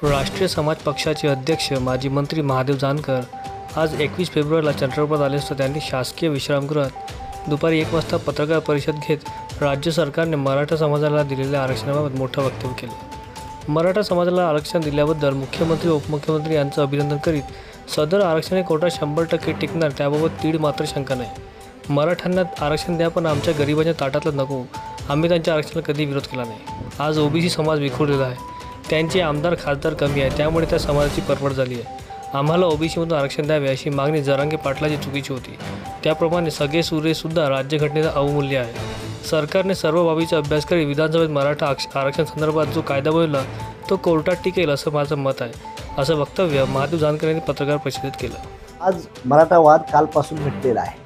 राष्ट्रीय समाज पक्षाचे अध्यक्ष माजी मंत्री महादेव जानकर आज 21 फेब्रुवारीला चंद्रपूरात आले असता त्यांनी शासकीय विश्रामगृहात दुपारी 1 वाजता पत्रकार परिषद घेत राज्य सरकारने मराठा समाजाला दिलेल्या आरक्षणाबाबत मोठं वक्तव्य केलं। मराठा समाजाला आरक्षण दिल्याबद्दल मुख्यमंत्री उपमुख्यमंत्री यांचं अभिनंदन करीत सदर आरक्षण हे कोर्टात 100% टिकणार त्याबाबत तीड मात्र शंका नाही। मराठ्यांना आरक्षण द्या पण आमच्या गरिबांच्या ताटातलं नको, आम्ही त्यांच्या आरक्षणाला कधी विरोध केला नाही। आज ओबीसी समाज विखुरलेला आहे, त्यांचे आमदार खासदार कमी आहे, त्यामुळे त्या समाजाची परवड झाली आहे। आम्हाला ओबीसीमधून आरक्षण द्यावे अशी मागणी जरांगे पाटलाची चुकीची होती। त्याप्रमाणे सगळे सूर्यसुद्धा राज्यघटनेचा अवमूल्य आहे। सरकारने सर्व बाबीचा अभ्यास करीत विधानसभेत मराठा आरक्षण संदर्भात जो कायदा बनवला तो कोर्टात टिकेल असं माझं मत आहे, असं वक्तव्य महादेव जानकर यांनी पत्रकार परिषदेत केलं। आज मराठा वाद कालपासून मिटलेला आहे।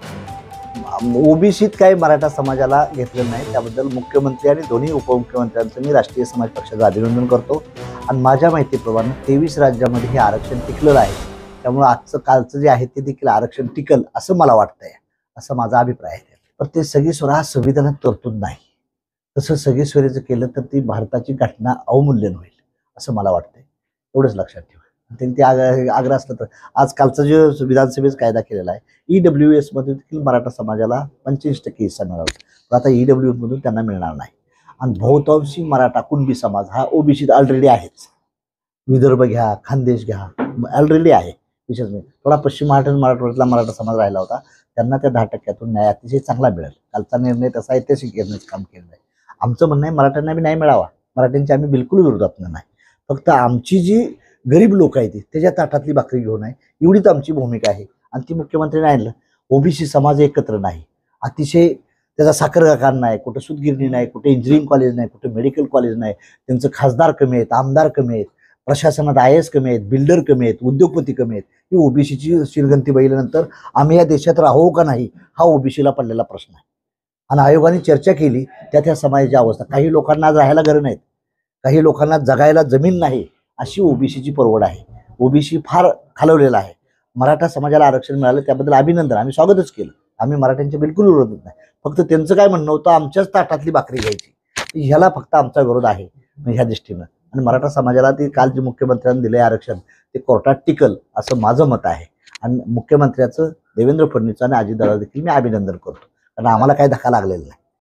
ओबीसीत काही मराठा समाजाला घेतलेलं नाही, त्याबद्दल मुख्यमंत्री आणि दोन्ही उपमुख्यमंत्र्यांचं मी राष्ट्रीय समाज पक्षाचं अभिनंदन करतो। आणि माझ्या माहितीप्रमाणे 23 राज्यामध्ये हे आरक्षण टिकलेलं आहे, त्यामुळे आजचं कालचं जे आहे ते देखील आरक्षण टिकल असं मला वाटतंय, असं माझा अभिप्राय आहे। पण ते सगळी स्वरा संविधानात तरतूद नाही, तसं सगळी स्वरीचं केलं तर ती भारताची घटना अवमूल्यन होईल असं मला वाटतंय। एवढंच लक्षात ठेवा। त्यांनी ते आग्रह असलं तर आज कालचा जो विधानसभेत कायदा केलेला आहे EWS मध्ये देखील मराठा समाजाला 25% हिस्सा मिळाला, पण आता EWS मधून त्यांना मिळणार नाही। आणि बहुतांशी मराठा कुणबी समाज हा ओबीसीत ऑलरेडी आहेच। विदर्भ घ्या, खानदेश घ्या, ऑलरेडी आहे। विशेष म्हणजे थोडा पश्चिम मराठवाड्यातला मराठा समाज राहिला होता, त्यांना त्या 10%तून न्याय अतिशय चांगला मिळेल। कालचा निर्णय तसा ऐतिहासिक घेण्याचं काम केलं आहे। आमचं म्हणणं आहे मराठ्यांना बी न्याय मिळावा, मराठ्यांची आम्ही बिलकुल विरोधात नाही, फक्त आमची जी गरीब लोक आहेत त्याच्या ताटातली भाकरी घेऊन आहे एवढीच आमची भूमिका आहे। आणि ती मुख्यमंत्र्यांनी आणलं। ओबीसी समाज एकत्र नाही, अतिशय त्याचा साखर कारखाना नाही, कुठं सूतगिरणी नाही, कुठे इंजिनिअरिंग कॉलेज नाही, कुठे मेडिकल कॉलेज नाही, त्यांचं खासदार कमी आहेत, आमदार कमी आहेत, प्रशासनात IAS कमी आहेत, बिल्डर कमी आहेत, उद्योगपती कमी आहेत। ही ओबीसीची शिरगंती बघितल्यानंतर आम्ही या देशात राहू का नाही हा ओबीसीला पडलेला प्रश्न आहे। आणि आयोगाने चर्चा केली त्या समाजाची अवस्था, काही लोकांना आज राहायला घर नाहीत, काही लोकांना जगायला जमीन नाही, अशी ओबीसीची परवड आहे। ओबीसी फार खालवलेला आहे। मराठा समाजाला आरक्षण मिळालं त्याबद्दल अभिनंदन, आम्ही स्वागतच केलं। आम्ही मराठ्यांच्या बिलकुल विरोधात नाही, फक्त त्यांचं काय म्हणणं होतं आमच्याच ताटातली भाकरी घ्यायची, ह्याला फक्त आमचा विरोध आहे ह्या दृष्टीनं। आणि मराठा समाजाला ते काल जे मुख्यमंत्र्यांनी दिले आरक्षण ते कोर्टात टिकल असं माझं मत आहे। आणि मुख्यमंत्र्याचं देवेंद्र फडणवीस आणि अजितदादा देखील मी अभिनंदन करतो, कारण आम्हाला काही धक्का लागलेला नाही।